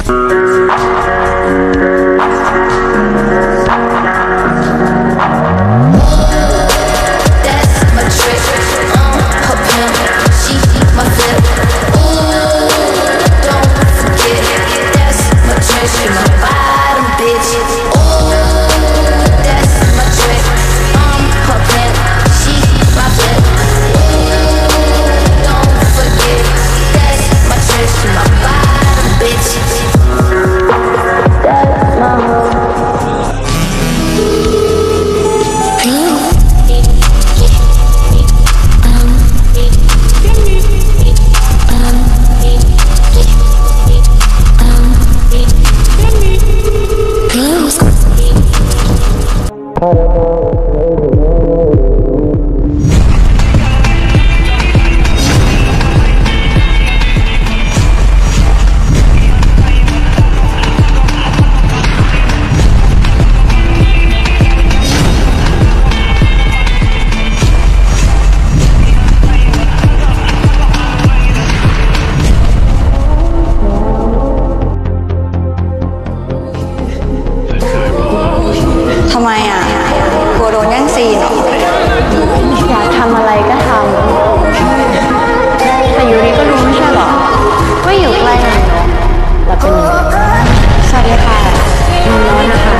ทำไมอ่ะกลัวโดนแย่งซีนเหรออยากทำอะไรก็ทำแต่ยูริก็รู้ไม่ใช่หรอว่าอยู่ใกล้นายกแล้วเป็นยังไงสวัสดีค่ะน้องนะคะ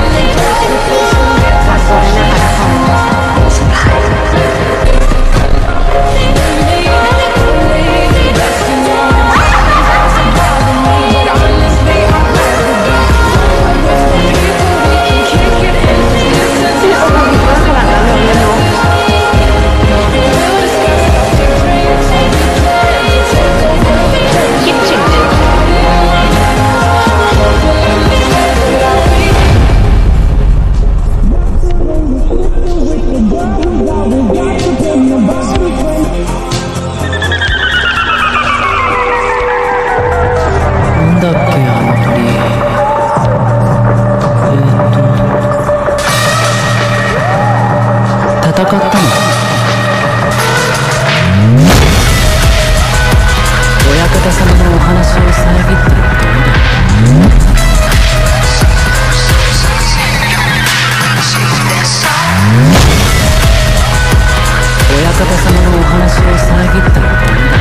ฝากตัวด้วยนะคะสุดท้าย戦ったの親方様のお話を遮ってるってのだ親方様のお話を遮ったらダメだ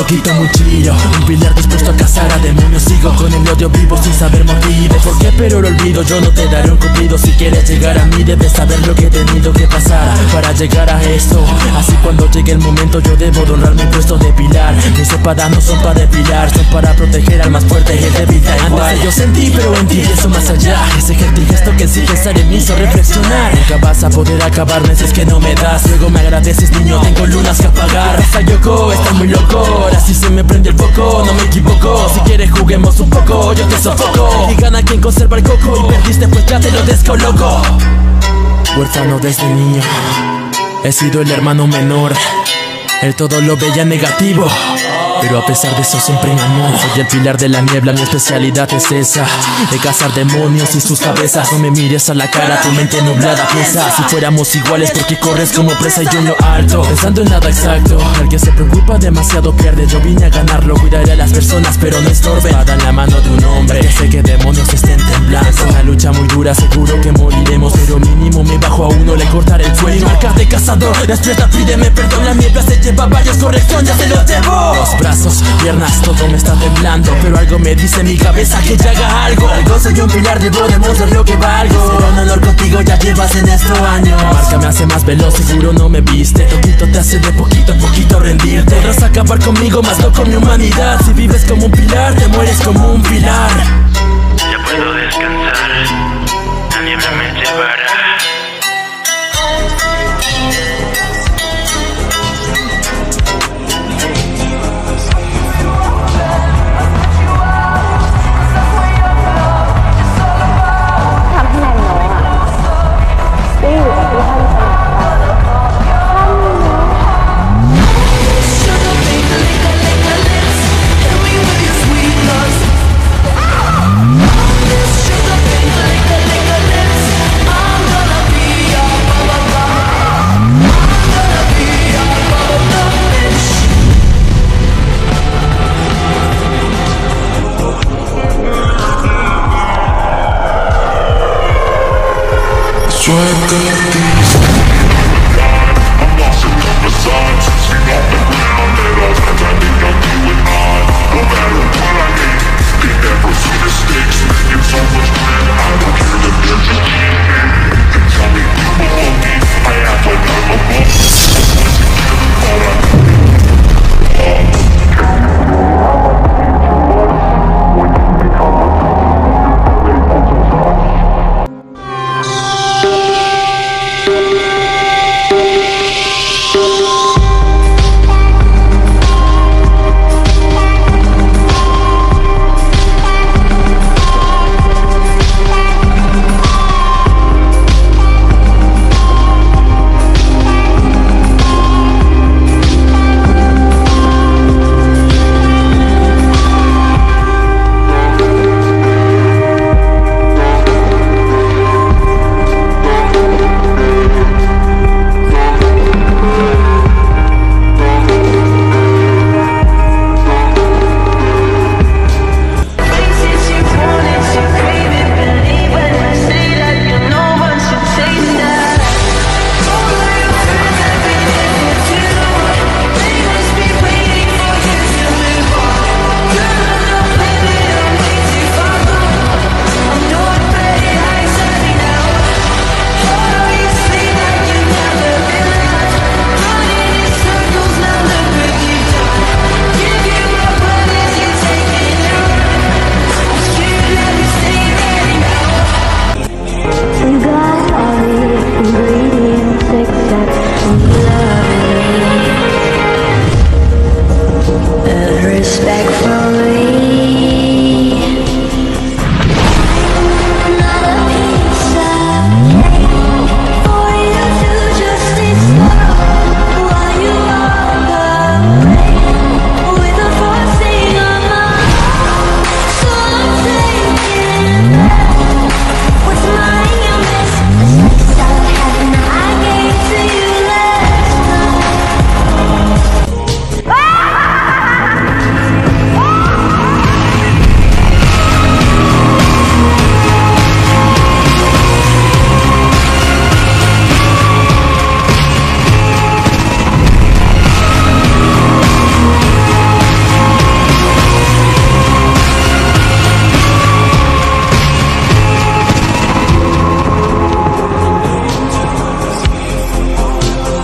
loquito muy chido, un pilar dispuesto a cazar a demonios. Sigo con el odio vivo sin saber motivos. ¿Por qué? Pero lo olvido, yo no te daré un cumplido. Si quieres llegar a mí debes saber lo que he tenido que pasar para llegar a esto. Así cuando llegue el momento yo debo de honrar mi puesto de pilar. Mis espadas no son para depilar, son para proteger al más fuerte y el débil da igual. Antes yo sentí pero en ti eso más allá. Ese gentil gesto que sí pensar en mí hizo reflexionar. Nunca vas a poder acabarme si es que no me das. Luego me agradeces niño, tengo lunas que apagar. Esa Yoko, estás muy loco, ahora sí se me prende el foco. No me equivoco, si quieres juguemos un poco, yo te sofoco. Y gana quien conserva el coco, y perdiste pues ya te lo descoloco. Huérfano desde niño, he sido el hermano menor. Él todo lo veía negativo, pero a pesar de eso siempre me amó. Soy el pilar de la niebla, mi especialidad es esa, de cazar demonios y sus cabezas. No me mires a la cara, tu mente nublada piensa. Si fuéramos iguales, porque corres como presa y yo en lo alto, pensando en nada exacto. El que se preocupa demasiado pierde, yo vine a ganarlo. Cuidaré a las personas pero no estorbe. Espada en la mano de un hombre, que sé que demonios estén temblando. Una lucha muy dura, seguro que moriremos, pero mínimo me bajo a uno, le cortaré el cuello. Marcas de cazador, despierta, pídeme perdón. La niebla se lleva varios, corrección, ya se los llevo. Los brazos, piernas, todo me está temblando, pero algo me dice en mi cabeza que ya haga algo. Algo soy un pilar, debo demostrar lo que valgo. Será un honor contigo, ya llevas en estos años. La marca me hace más veloz, seguro no me viste. Toquito te hace de poquito a poquito rendirte. Podrás acabar conmigo, más no con mi humanidad. Si vives como un pilar, te mueres como un pilar. Ya puedo descansar, la niebla me llevará.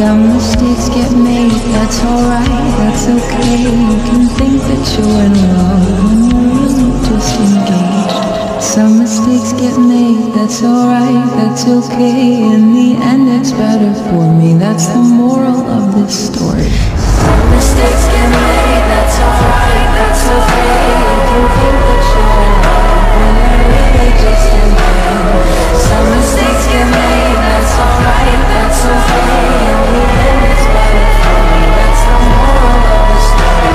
Dumb mistakes get made, that's alright, that's okay. You can think that you're in love when you're really just engaged. Some mistakes get made, that's alright, that's okay. In the end it's better for me, that's the moral of this story. Some mistakes get made, that's alright, that's okay. You can think that you're in love when you're really just engaged. Some mistakes get made, that's alright, that's okay. In the end it's better for me, that's the moral of the story.